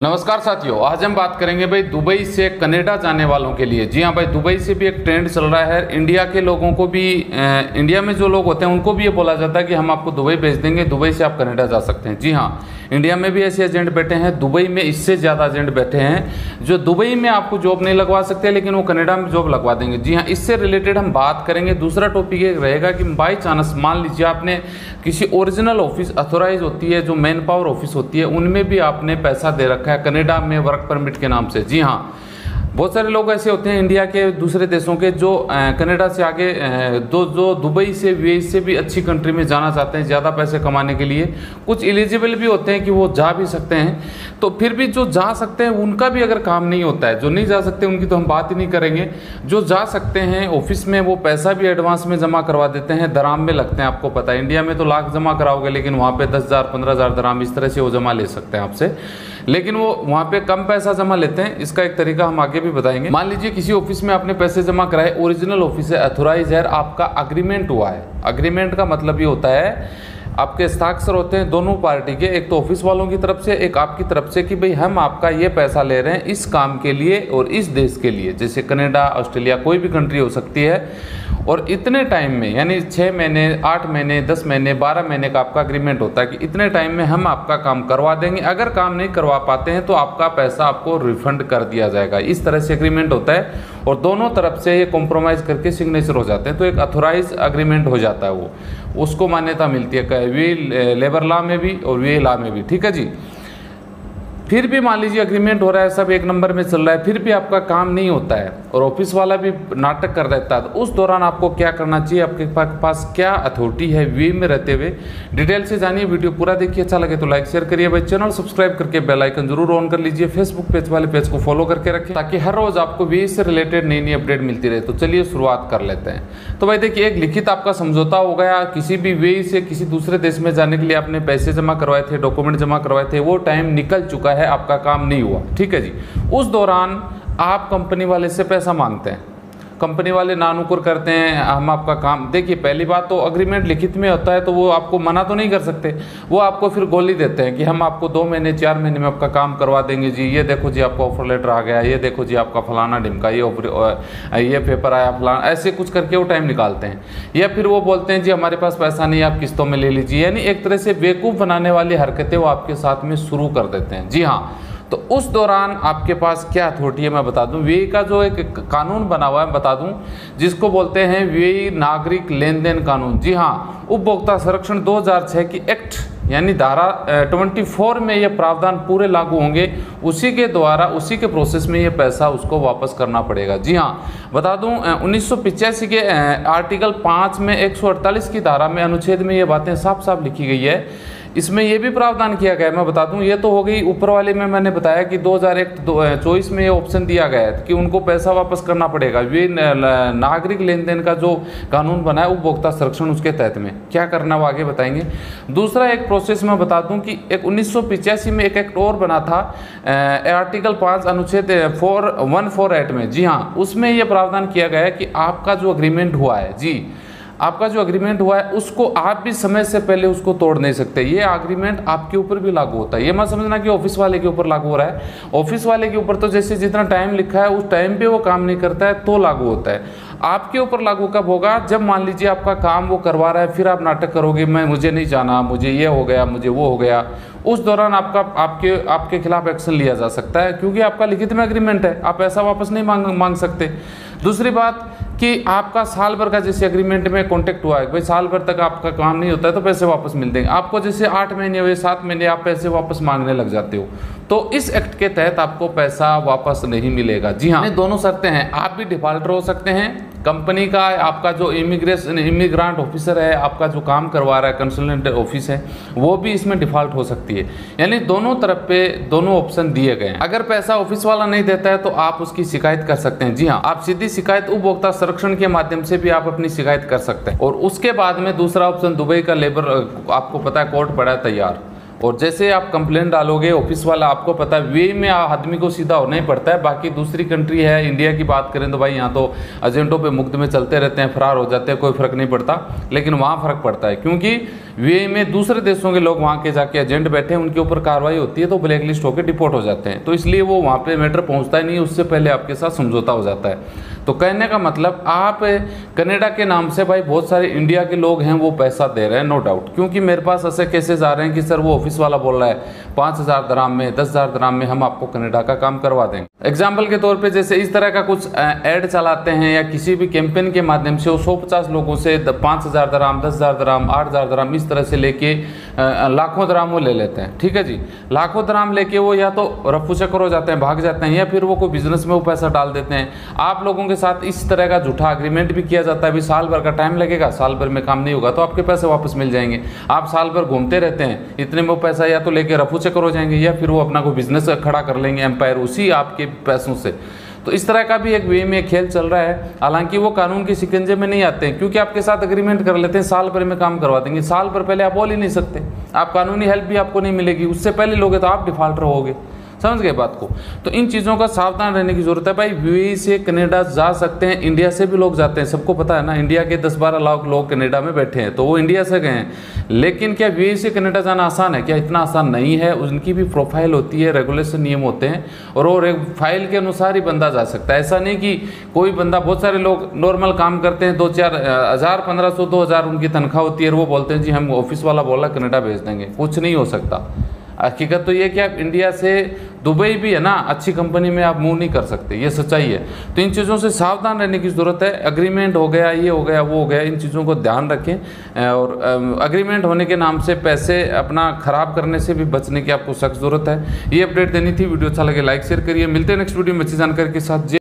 नमस्कार साथियों, आज हम बात करेंगे भाई दुबई से कनाडा जाने वालों के लिए। जी हाँ भाई, दुबई से भी एक ट्रेंड चल रहा है। इंडिया के लोगों को भी इंडिया में जो लोग होते हैं उनको भी ये बोला जाता है कि हम आपको दुबई भेज देंगे, दुबई से आप कनाडा जा सकते हैं। जी हाँ, इंडिया में भी ऐसे एजेंट बैठे हैं, दुबई में इससे ज़्यादा एजेंट बैठे हैं जो दुबई में आपको जॉब नहीं लगवा सकते लेकिन वो कनाडा में जॉब लगवा देंगे। जी हाँ, इससे रिलेटेड हम बात करेंगे। दूसरा टॉपिक ये रहेगा कि बाई चांस मान लीजिए आपने किसी ओरिजिनल ऑफिस अथोराइज होती है, जो मैन पावर ऑफिस होती है, उनमें भी आपने पैसा दे रखा है कनाडा में वर्क परमिट के नाम से। जी हाँ, बहुत सारे लोग ऐसे होते हैं इंडिया के दूसरे देशों के जो कनाडा से आगे जो दुबई से यूएई से भी अच्छी कंट्री में जाना चाहते हैं ज़्यादा पैसे कमाने के लिए। कुछ एलिजिबल भी होते हैं कि वो जा भी सकते हैं, तो फिर भी जो जा सकते हैं उनका भी अगर काम नहीं होता है, जो नहीं जा सकते उनकी तो हम बात ही नहीं करेंगे। जो जा सकते हैं ऑफिस में वो पैसा भी एडवांस में जमा करवा देते हैं, दराम में लगते हैं। आपको पता है इंडिया में तो लाख जमा कराओगे लेकिन वहाँ पे 10,000 15,000 दराम इस तरह से वो जमा ले सकते हैं आपसे, लेकिन वो वहाँ पे कम पैसा जमा लेते हैं। इसका एक तरीका हम आगे भी बताएंगे। मान लीजिए किसी ऑफिस में आपने पैसे जमा कराए, ओरिजिनल ऑफिस है, अथोराइज है, आपका अग्रीमेंट हुआ है। अग्रीमेंट का मतलब ये होता है आपके हस्ताक्षर होते हैं दोनों पार्टी के, एक तो ऑफिस वालों की तरफ से, एक आपकी तरफ से, कि भाई हम आपका ये पैसा ले रहे हैं इस काम के लिए और इस देश के लिए, जैसे कनाडा, ऑस्ट्रेलिया, कोई भी कंट्री हो सकती है, और इतने टाइम में, यानी 6 महीने, 8 महीने, 10 महीने, 12 महीने का आपका अग्रीमेंट होता है कि इतने टाइम में हम आपका काम करवा देंगे। अगर काम नहीं करवा पाते हैं तो आपका पैसा आपको रिफंड कर दिया जाएगा। इस तरह से एग्रीमेंट होता है और दोनों तरफ से ये कॉम्प्रोमाइज़ करके सिग्नेचर हो जाते हैं, तो एक अथोराइज अग्रीमेंट हो जाता है। वो उसको मान्यता मिलती है वी लेबर लॉ में भी और वी लॉ में भी। ठीक है जी। फिर भी मान लीजिए अग्रीमेंट हो रहा है, सब एक नंबर में चल रहा है, फिर भी आपका काम नहीं होता है और ऑफिस वाला भी नाटक कर देता है, तो उस दौरान आपको क्या करना चाहिए, आपके पास क्या अथॉरिटी है वे में रहते हुए। डिटेल से जानिए, वीडियो पूरा देखिए। अच्छा लगे तो लाइक शेयर करिए भाई, चैनल सब्सक्राइब करके बेल आइकन जरूर ऑन कर लीजिए। फेसबुक पेज वाले पेज को फॉलो करके रखें ताकि हर रोज आपको वे से रिलेटेड नई नई अपडेट मिलती रहे। तो चलिए शुरुआत कर लेते हैं। तो भाई देखिए, एक लिखित आपका समझौता हो गया, किसी भी वे से किसी दूसरे देश में जाने के लिए आपने पैसे जमा करवाए थे, डॉक्यूमेंट जमा करवाए थे, वो टाइम निकल चुका है, आपका काम नहीं हुआ। ठीक है जी। उस दौरान आप कंपनी वाले से पैसा मांगते हैं, कंपनी वाले नानुकुर करते हैं, हम आपका काम, देखिए पहली बात तो अग्रीमेंट लिखित में होता है तो वो आपको मना तो नहीं कर सकते, वो आपको फिर गोली देते हैं कि हम आपको 2 महीने 4 महीने में आपका काम करवा देंगे जी, ये देखो जी आपका ऑफर लेटर आ गया, ये देखो जी आपका फलाना ढिमका, ये पेपर आया फलाना, ऐसे कुछ करके वो टाइम निकालते हैं। या फिर वो बोलते हैं जी हमारे पास पैसा नहीं, आप किस्तों में ले लीजिए, यानी एक तरह से बेवकूफ़ बनाने वाली हरकतें वो आपके साथ में शुरू कर देते हैं। जी हाँ, तो उस दौरान आपके पास क्या अथॉरिटी है मैं बता दूं। वे का जो एक कानून बना हुआ है बता दूं, जिसको बोलते हैं वे नागरिक लेन देन कानून। जी हाँ, उपभोक्ता संरक्षण 2006 की एक्ट यानी धारा 24 में ये प्रावधान पूरे लागू होंगे। उसी के द्वारा, उसी के प्रोसेस में ये पैसा उसको वापस करना पड़ेगा। जी हाँ, बता दूं 1985 के आर्टिकल 5 में 148 की धारा में अनुच्छेद में ये बातें साफ साफ लिखी गई है। इसमें यह भी प्रावधान किया गया है, मैं बता दूं, ये तो हो गई ऊपर वाले में मैंने बताया कि 2024 में ये ऑप्शन दिया गया है कि उनको पैसा वापस करना पड़ेगा। वे नागरिक लेन देन का जो कानून बना है उपभोक्ता संरक्षण, उसके तहत में क्या करना वो आगे बताएंगे। दूसरा एक प्रोसेस मैं बता दूं कि एक 1985 में एक एक्ट और बना था, आर्टिकल 5 अनुच्छेद 414 में। जी हाँ, उसमें यह प्रावधान किया गया है कि आपका जो अग्रीमेंट हुआ है, जी आपका जो अग्रीमेंट हुआ है उसको आप भी समय से पहले उसको तोड़ नहीं सकते। ये अग्रीमेंट आपके ऊपर भी लागू होता है। ये मत समझना कि ऑफिस वाले के ऊपर लागू हो रहा है। ऑफिस वाले के ऊपर तो जैसे जितना टाइम लिखा है उस टाइम पे वो काम नहीं करता है तो लागू होता है। आपके ऊपर लागू कब होगा, जब मान लीजिए आपका काम वो करवा रहा है, फिर आप नाटक करोगे मुझे नहीं जाना, मुझे ये हो गया, मुझे वो हो गया। उस दौरान आपके खिलाफ एक्शन लिया जा सकता है क्योंकि आपका लिखित में एग्रीमेंट है, आप पैसा वापस नहीं मांग सकते। दूसरी बात कि आपका साल भर का जैसे एग्रीमेंट में कॉन्टेक्ट हुआ है, भाई साल भर तक आपका काम नहीं होता है तो पैसे वापस मिल देंगे आपको। जैसे 8 महीने हुए, 7 महीने आप पैसे वापस मांगने लग जाते हो तो इस एक्ट के तहत आपको पैसा वापस नहीं मिलेगा। जी हाँ, दोनों शर्तें हैं, आप भी डिफॉल्टर हो सकते हैं, कंपनी का आपका जो इमिग्रेंट ऑफिसर है, आपका जो काम करवा रहा है कंसल्टेंट ऑफिस है, वो भी इसमें डिफॉल्ट हो सकती है। यानी दोनों तरफ पे दोनों ऑप्शन दिए गए हैं। अगर पैसा ऑफिस वाला नहीं देता है तो आप उसकी शिकायत कर सकते हैं। जी हाँ, आप सीधी शिकायत उपभोक्ता संरक्षण के माध्यम से भी आप अपनी शिकायत कर सकते हैं। और उसके बाद में दूसरा ऑप्शन दुबई का लेबर, आपको पता है कोर्ट पड़ा है तैयार, और जैसे आप कंप्लेंट डालोगे ऑफिस वाला, आपको पता है वे में आदमी को सीधा होना ही पड़ता है। बाकी दूसरी कंट्री है, इंडिया की बात करें तो भाई यहाँ तो एजेंटों पे मुफ्त में चलते रहते हैं, फरार हो जाते हैं, कोई फर्क नहीं पड़ता। लेकिन वहाँ फर्क पड़ता है, क्योंकि वे में दूसरे देशों के लोग वहाँ के जाके एजेंट बैठे हैं, उनके ऊपर कार्रवाई होती है तो ब्लैक लिस्ट होकर डिपोर्ट हो जाते हैं। तो इसलिए वो वहाँ पे मैटर पहुँचता ही नहीं, उससे पहले आपके साथ समझौता हो जाता है। तो कहने का मतलब आप कनाडा के नाम से भाई बहुत सारे इंडिया के लोग हैं वो पैसा दे रहे हैं, नो डाउट। क्योंकि मेरे पास ऐसे केसेस आ रहे हैं कि सर वो ऑफिस वाला बोल रहा है 5,000 दराम में, 10,000 दराम में हम आपको कनाडा का काम करवा देंगे। एग्जाम्पल के तौर पे जैसे इस तरह का कुछ ऐड चलाते हैं या किसी भी कैंपेन के माध्यम से वो 150 लोगों से 5,000 दराम, 10,000 दराम, 8,000 दराम इस तरह से लेके लाखों दराम वो ले लेते हैं। ठीक है जी, लाखों दराम लेके वो या तो रफू चक्कर हो जाते हैं, भाग जाते हैं, या फिर वो कोई बिजनेस में वो पैसा डाल देते हैं। आप लोगों के साथ इस तरह का झूठा अग्रीमेंट भी किया जाता है, अभी साल भर का टाइम लगेगा, साल भर में काम नहीं होगा तो आपके पैसे वापस मिल जाएंगे। आप साल भर घूमते रहते हैं, इतने में वो पैसा या तो लेके रफू चक्कर हो जाएंगे या फिर वो अपना कोई बिजनेस खड़ा कर लेंगे एम्पायर उसी आपके पैसों से। तो इस तरह का भी एक वे में खेल चल रहा है। हालांकि वो कानून के शिकंजे में नहीं आते हैं, क्योंकि आपके साथ एग्रीमेंट कर लेते हैं, साल भर में काम करवा देंगे। साल भर पहले आप बोल ही नहीं सकते, आप कानूनी हेल्प भी आपको नहीं मिलेगी, उससे पहले लोगे तो आप डिफॉल्टर होगे। समझ गए बात को? तो इन चीज़ों का सावधान रहने की जरूरत है भाई। यूएई से कनाडा जा सकते हैं, इंडिया से भी लोग जाते हैं, सबको पता है ना। इंडिया के 10-12 लाख लोग कनाडा में बैठे हैं, तो वो इंडिया से गए हैं। लेकिन क्या यूएई से कनाडा जाना आसान है? क्या इतना आसान नहीं है। उनकी भी प्रोफाइल होती है, रेगुलेशन नियम होते हैं, और फाइल के अनुसार ही बंदा जा सकता है। ऐसा नहीं कि कोई बंदा, बहुत सारे लोग नॉर्मल काम करते हैं, 2-4 हज़ार, 1,500, 2,000 उनकी तनख्वाह होती है, और वो बोलते हैं जी हम ऑफिस वाला बोला कनाडा भेज देंगे। कुछ नहीं हो सकता। हकीकत तो ये कि आप इंडिया से दुबई भी है ना, अच्छी कंपनी में आप मूव नहीं कर सकते, ये सच्चाई है। तो इन चीज़ों से सावधान रहने की ज़रूरत है। एग्रीमेंट हो गया, ये हो गया, वो हो गया, इन चीज़ों को ध्यान रखें। और एग्रीमेंट होने के नाम से पैसे अपना ख़राब करने से भी बचने की आपको सख्त ज़रूरत है। ये अपडेट देनी थी। वीडियो अच्छा लगे लाइक शेयर करिए। मिलते हैं नेक्स्ट वीडियो में अच्छी जानकारी के साथ।